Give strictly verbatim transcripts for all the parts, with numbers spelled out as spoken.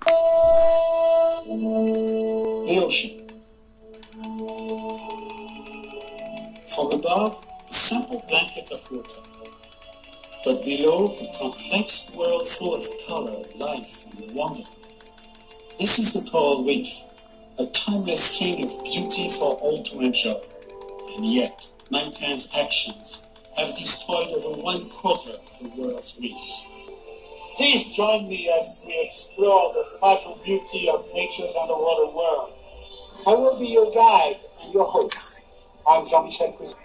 The ocean. From above, a simple blanket of water. But below, a complex world full of color, life, and wonder. This is the coral reef, a timeless thing of beauty for all to enjoy. And yet, mankind's actions have destroyed over one quarter of the world's reefs. Please join me as we explore the fragile beauty of nature's underwater world. I will be your guide and your host. I'm Jean-Michel Cousteau.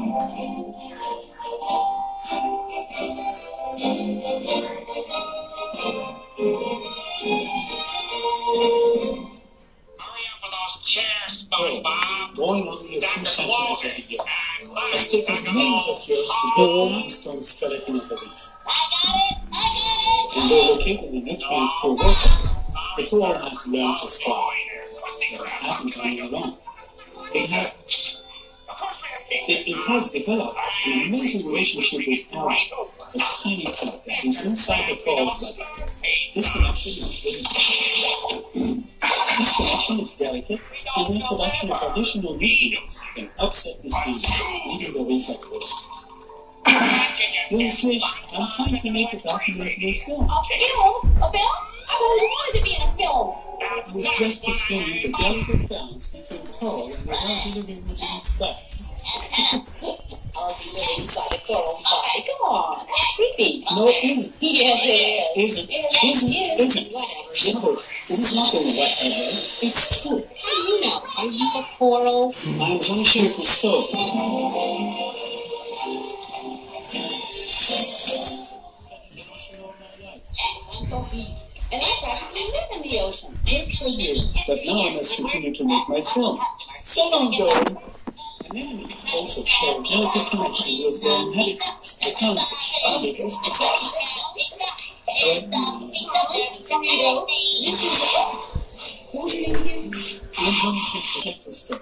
Going only a few centimeters a year, has taken millions of years to build the limestone skeleton of the reef. And though located in nutrient-poor waters, the coral has learned to thrive. But it hasn't done it alone. It has, it, it has developed an amazing relationship with algae, a tiny plant that lives inside the coral's body. This connection is really This connection is delicate, and the introduction of additional nutrients can upset this balance, leaving the reef at risk. Little fish, I'm trying to make a documentary film. A film? A film? I've always wanted to be in a film. I was just explaining the delicate balance between coral and the algae living within its body. Algae living inside a coral's body. Come on, that's creepy. No, it isn't. Yes, it is. Isn't. Yes, Isn't. yes. Isn't. Whatever. No, it is not a whatever. It's true. How do you know? Are you a coral? I'm Jean-Michel Cousteau. And I practically live in the ocean. Good for you. But now I must continue to make my film. So long, though. Anemones also share a delicate connection with their inhabitants, the clownfish, and the oysters. Dorito, this is... What was your name again? I'm Jean-Michel Cousteau.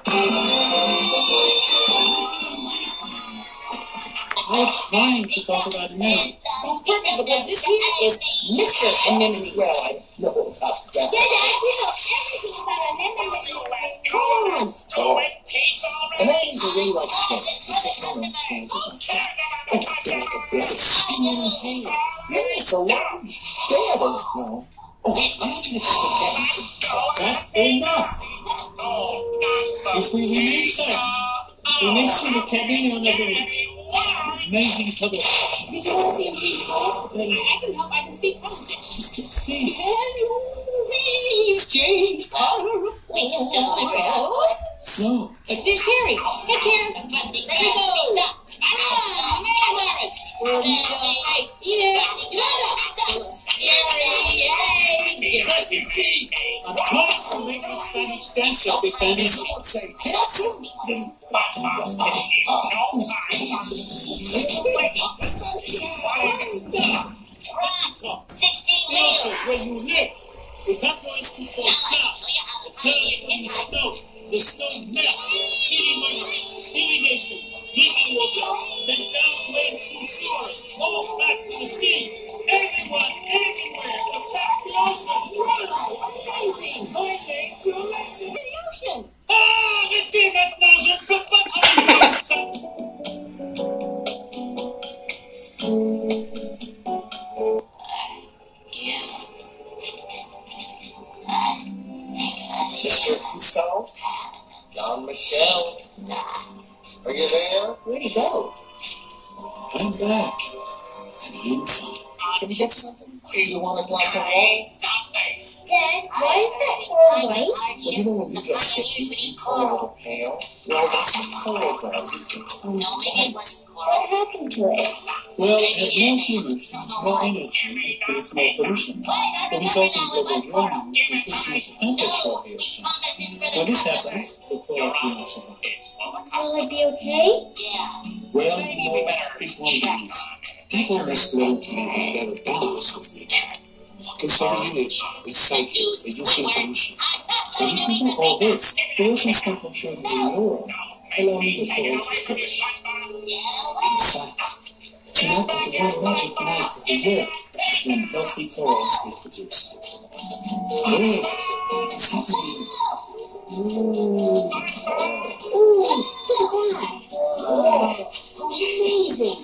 I was trying to talk about anemones. That's perfect, because this here is Mister Anemone. Well, I know about that. Yeah, yeah, you know everything about anemone. Come on. Oh. Anemones are really like snails, except no one snails is not tail. Oh, they're like a bed of stinging hair. Yes, a large bed of snow. Oh, imagine if spaghetti could talk. That's enough. If we remain silent, we may see the chameleon of the reef. Amazing cuttlefish. Did you want to see him change color? I can help. I can speak cuttlefish. Just get see. Can you please change color? No. There's Carrie. Hey, Karen. There we go. Ah, man, Larry. Hey, Edith. Yolanda. Scary. Yay. Sassy. I'm trying to make a Spanish dancer because if someone say dancer, then sixteen also where you live, evaporates to fall down. It turns from the snow. The snow melts. City workers, irrigation, drinking water, then downgrades through sewers, all back to the sea. Everyone, everywhere, affects the ocean. Wow, amazing! Finally, you're listening. The ocean. Ah, arrêtez maintenant, je ne peux pas travailler comme ça. Mister Cousteau? Jean-Michel? Are you there? Where'd he go? I'm back. And I'm fine. Can we get something? Do you want a glass of water? Dad, why is that coral white? Well, you know when you get sick, you, you turn a little pale. Well, that's what coral does. It, it turns white. What happened to it? Well, as more humans use more energy, it creates more pollution. The resulting global warming increases the temperature of the ocean. When this happens, the coral cannot survive. Will it be okay? Well, you know, it won't be easy. People must learn to live in better balance with nature. Conserving nature, recycling, reducing pollution. But if we do all this, the ocean's temperature will be lower, allowing the coral to flourish. In fact, tonight is the one magic night of the year when healthy corals reproduce. Oh, it's happening. Ooh. Ooh, look at that. Wow. Amazing.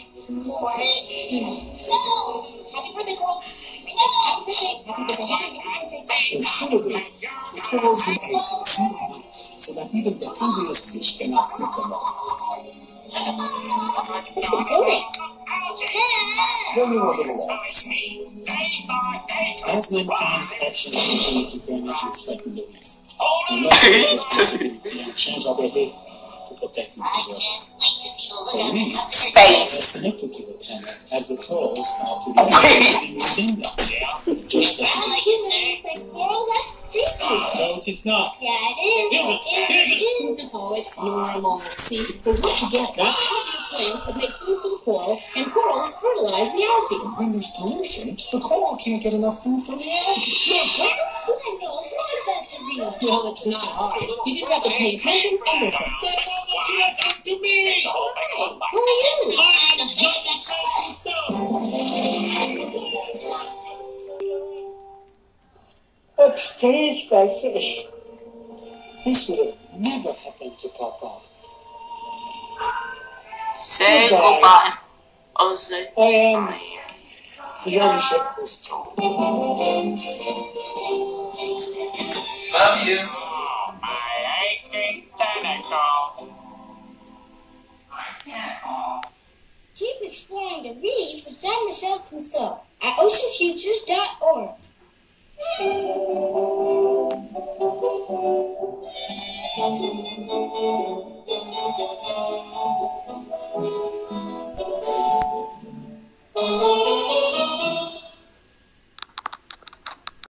Happy birthday, Coral. Happy birthday. Happy birthday. Happy birthday. Incredibly, the corals lay eggs in a single night, so that even the hungriest fish cannot pick them up. What's it doing? When you were little ones, as mankind's actions continue to damage and threaten the reef, we must take responsibility and change our behavior to protect and preserve it. For we are Space. as connected to the planet as the corals are to the living within them. Just as I like it, sir. It's like, Coral, that's creepy. no, it is not. Yeah, it is. It is. It is. Oh, it's normal. See, they work together. Positive plants that make food for the coral, and corals fertilize the algae. When there's pollution, the coral can't get enough food from the algae. Look, what? I know a lot about the reef. Well, it's not hard. You just have to pay attention and listen. Listen to me! Hey, who are you? I'm Johnny Stone. Upstaged by fish. This would have never happened to Papa. Say Goodbye. goodbye. Oh, say. I am Johnny Shepard.